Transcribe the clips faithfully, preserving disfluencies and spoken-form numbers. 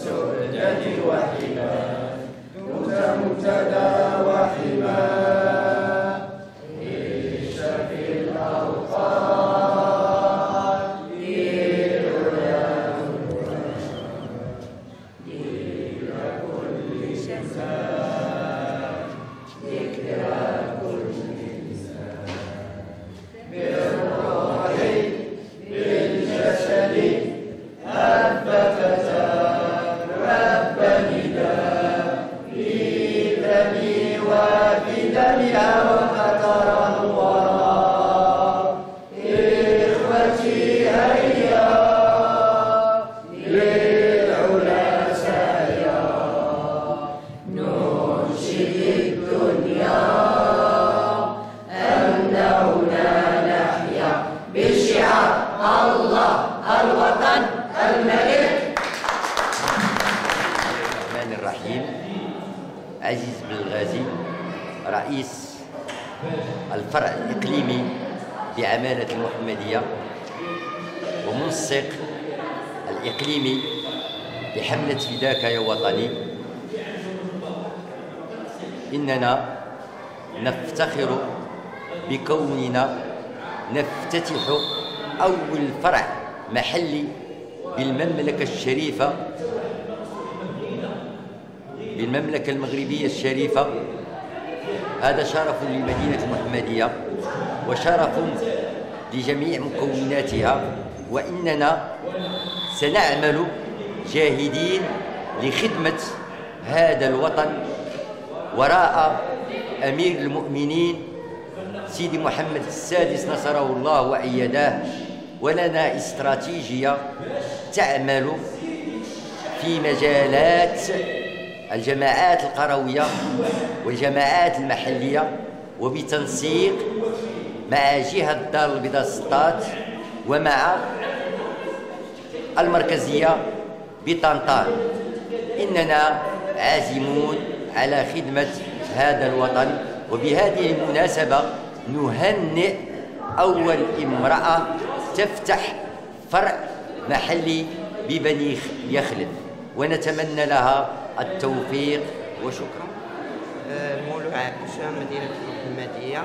والسؤدد وحما كنت مبتدا وحما عيش في الأوطان للعلا لكل شمال ذكرى كل إنسان بالروح بالجسد هب فتى رب نداء في دمي وفي دمها وقطر الورى إخوتي هيا للعلا سعيا ننشد الدنيا أننا نحيا بشعار الله الوطن الملك. الرحمن الرحيم. عزيز بن الغازي رئيس الفرع الإقليمي بعمالة المحمدية ومنسق الإقليمي بحملة فداك يا وطني، إننا نفتخر بكوننا نفتتح أول فرع محلي بالمملكة الشريفة بالمملكة المغربية الشريفة. هذا شرف للمدينة المحمدية وشرف لجميع مكوناتها، وإننا سنعمل جاهدين لخدمة هذا الوطن وراء أمير المؤمنين سيدي محمد السادس نصره الله وأيداه. ولنا استراتيجية تعمل في مجالات الجماعات القروية والجماعات المحلية وبتنسيق مع جهة الدار البيضاء السطات ومع المركزية بطنطا. إننا عازمون على خدمة هذا الوطن. وبهذه المناسبة نهنئ أول امرأة تفتح فرع محلي ببني يخلف ونتمنى لها التوفيق وشكرا. المولوع عائشة مدينة المحمدية،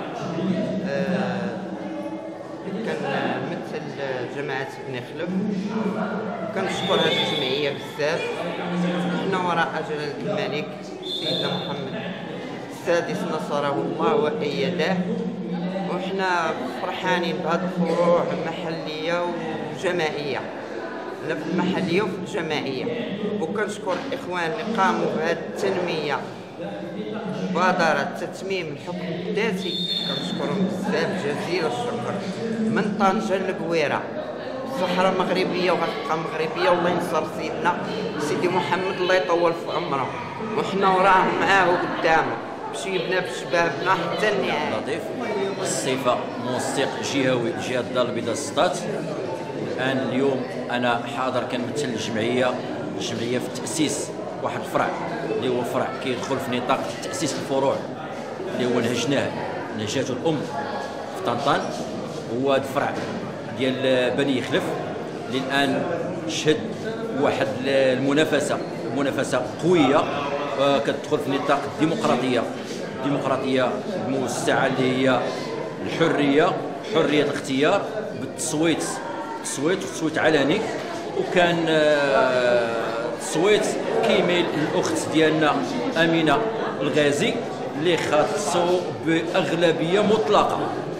كنمثل جماعة بني خلف، كنشكر هذه الجمعية بزاف. حنا وراء جلالة الملك سيدنا محمد السادس نصره الله وأيداه، وحنا فرحانين بهذه الفروع المحلية وجماعية، لا في المحلية وفي الجماعية. وكنشكر الإخوان اللي قاموا بهذه التنمية مبادرة تتميم الحكم الذاتي، كنشكرهم بزاف جزيل الشكر. من طنجة لقويرة الصحراء مغربية وغتبقى مغربية، والله ينصر سيدنا سيدي محمد الله يطول في عمره، وحنا وراهم معاه وقدامه بشيبنا بشبابنا حتى النهاية. لطيف الصفة منسق جهوي جهة الدار البيضاء السطات. الآن اليوم أنا حاضر كنمثل الجمعية الجمعية في تأسيس واحد الفرع اللي هو فرع كيدخل في نطاق تأسيس الفروع اللي هو نهجناه نهجاته الأم في طنطان. هو هذا الفرع ديال بني يخلف اللي الآن شهد واحد المنافسة منافسة قوية كتدخل في نطاق الديمقراطية الديمقراطية الموسعة اللي هي الحرية حرية الاختيار بالتصويت التصويت والتصويت علني. وكان التصويت كيميل للأخت ديالنا أمينة الغازي اللي خاصو بأغلبية مطلقة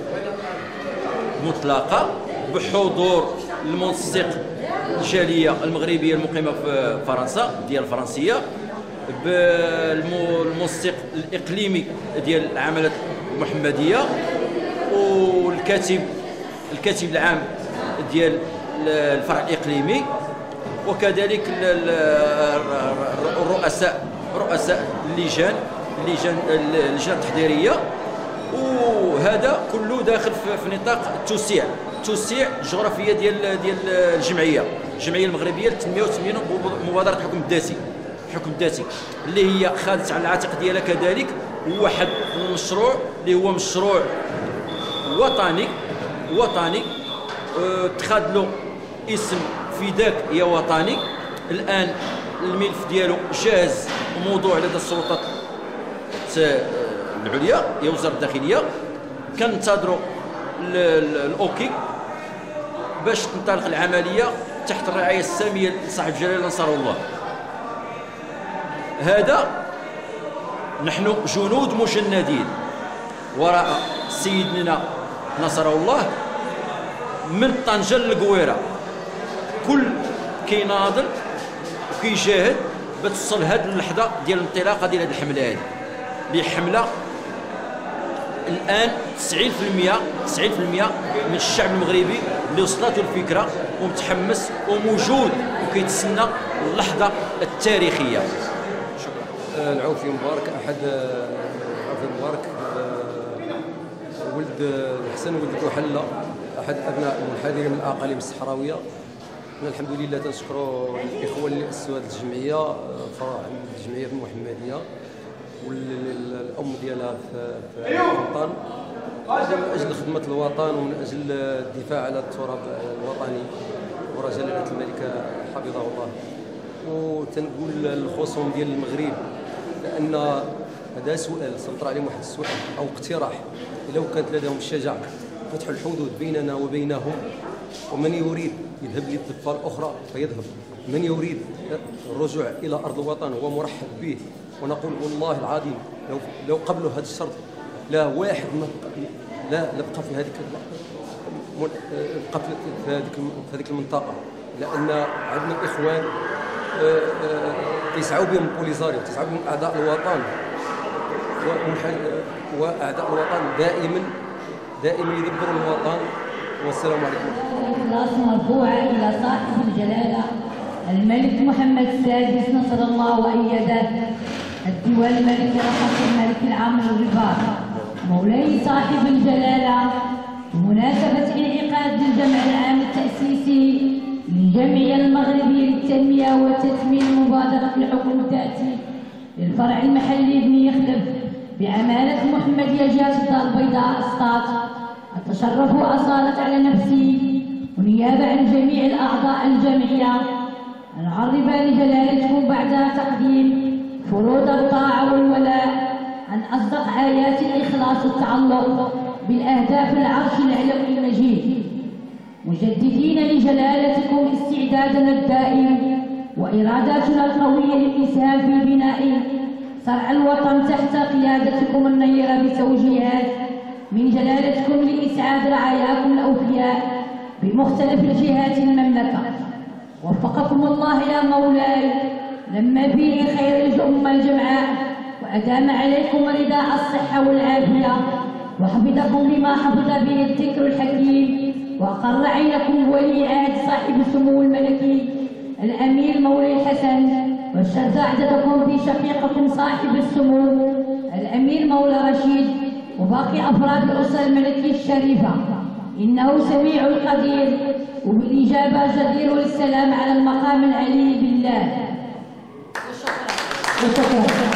مطلقة بحضور المنسق الجالية المغربية المقيمة في فرنسا ديال الفرنسية، بالمنسق الإقليمي ديال العمالة المحمدية، والكاتب الكاتب العام ديال الفرع الإقليمي، وكذلك الرؤساء رؤساء اللجان اللجان اللجان التحضيرية. وهذا كله داخل في نطاق التوسيع توسيع الجغرافيه ديال ديال الجمعيه الجمعيه المغربيه للتنميه والتموين ومبادره الحكم الذاتي الحكم الذاتي اللي هي خادت على العاتق ديالها كذلك واحد المشروع اللي هو مشروع وطني وطني اتخذ له اسم فداك يا وطني، الان الملف ديالو جاهز وموضوع لدى السلطات العليا هي وزاره الداخليه. كننتظروا الاوكي باش تنطلق العمليه تحت الرعايه الساميه لصاحب الجلاله نصره الله. هذا نحن جنود مجندين وراء سيدنا نصره الله من طنجة للقويره، كل كيناضل وكيجاهد باش توصل هذه اللحظه ديال الانطلاقه ديال هذه الحمله. هذه اللي حمله الان تسعين بالمئة تسعين بالمئة من الشعب المغربي اللي وصلته الفكره ومتحمس وموجود وكيتسنى اللحظه التاريخيه. شكرا. العوفي مبارك احد العوفي مبارك ولد الحسن ولد كحله، احد ابناء المنحدرين من الاقاليم الصحراويه. الحمد لله تنشكروا الاخوه اللي اسسوا هذه الجمعيه، فرع الجمعيه المحمديه والام ديالها في الوطن، من اجل خدمه الوطن ومن اجل الدفاع على التراب الوطني ورا جلاله الملك حفظه الله. وتنقول للخصوم ديال المغرب لان هذا سؤال سنطرح عليهم واحد السؤال او اقتراح، لو كانت لديهم الشجاعه فتح الحدود بيننا وبينهم، ومن يريد يذهب للضفه الاخرى فيذهب، من يريد الرجوع الى ارض الوطن هو مرحب به. ونقول والله العظيم لو لو قبلوا هذا الشرط لا واحد ما لا لا بقى في هذيك بقى في هذيك في هذيك المنطقه، لان عندنا اخوان يسعوا بهم بوليزاريو، تسعوا بهم اعداء الوطن، واعداء الوطن دائما دائما يدبروا الوطن. والسلام عليكم. الإخلاص مرفوعة إلى صاحب الجلالة الملك محمد السادس نصر الله وأيده، الدول الملك رحمة الملك العام الرباط مولاي صاحب الجلالة، بمناسبة انعقاد الجمع العام التأسيسي للجمعية المغربية للتنمية وتثمين مبادرة الحكم الذاتي للفرع المحلي بن يخلف بأمانة محمد يجاز الدار البيضاء اسقاط، أتشرف وأصالة على نفسي ونيابة عن جميع الأعضاء الجمعية أن أعرب لجلالتكم بعد تقديم فروض الطاعة والولاء عن أصدق آيات الإخلاص والتعلق بالأهداف العرش العلوي المجيد، مجددين لجلالتكم استعدادنا الدائم وإراداتنا القوية للإسهام في بناء صرع الوطن تحت قيادتكم النيرة بتوجيهات من جلالتكم لإسعاد رعاياكم الأوفياء بمختلف الجهات المملكة. وفقكم الله يا مولاي لما فيه خير الأمة الجمعاء، وأدام عليكم رداء الصحة والعافية، وحفظكم بما حفظ به الذكر الحكيم، وأقر عينكم ولي عهد صاحب السمو الملكي الأمير مولاي الحسن، واشتد عددكم في شقيقكم صاحب السمو الأمير مولاي رشيد وباقي أفراد الأسرة الملكية الشريفة، إنه سميع القدير وبالإجابة جدير للسلام على المقام العلي بالله. وشكرا.